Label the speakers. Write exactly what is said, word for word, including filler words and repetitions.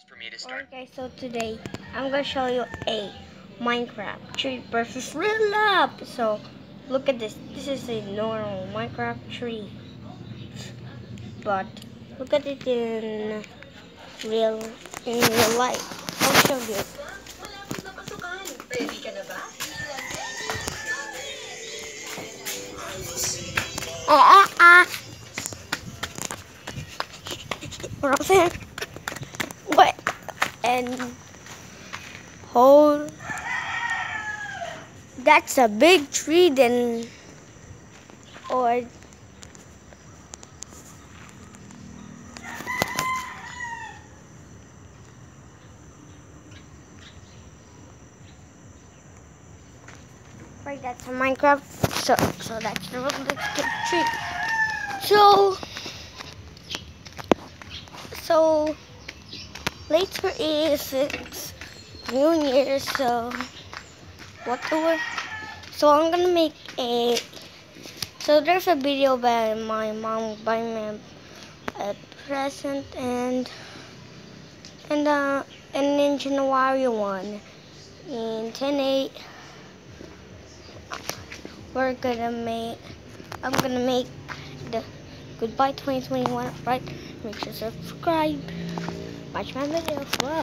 Speaker 1: for me to start.
Speaker 2: Okay, so today I'm gonna show you a Minecraft tree versus real life. So look at this. This is a normal Minecraft tree, but look at it in real in real life. I'll show you.
Speaker 1: Ready ka na ba?
Speaker 2: Ah ah ah! Rosen, what? And hold. That's a big tree, then, or right, that's a Minecraft. So, so that's the realistic tree. So, so later is it's New Year. So, what the word? So I'm gonna make a. So there's a video by my mom buying me a present and and uh and in January one in ten eight we're gonna make. I'm gonna make the goodbye twenty twenty-one, right? Make sure to subscribe, watch my videos. Wow.